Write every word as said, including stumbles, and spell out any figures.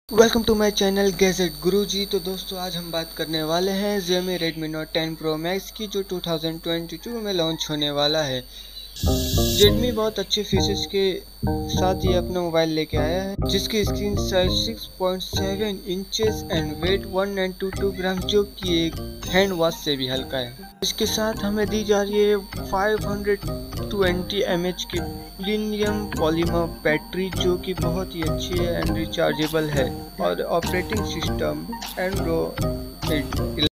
Welcome to my channel gadget Guruji. तो दोस्तों आज हम बात करने वाले हैं Xiaomi Redmi Note ten Pro Max की, जो टू थाउजेंड ट्वेंटी टू में लॉन्च होने वाला है। Redmi बहुत अच्छे फीचर्स के साथ ये अपना मोबाइल लेके आया है, जिसकी screen size six point seven inches and weight one nine two two gram, जो कि एक हैंड वॉश से भी हल्का है। इसके साथ हमें दी जा रही है five hundred twenty M H की प्रीमियम पॉलीमर बैटरी, जो कि बहुत ही अच्छी है एंड रिचार्जेबल है, और ऑपरेटिंग सिस्टम एंड्रॉइड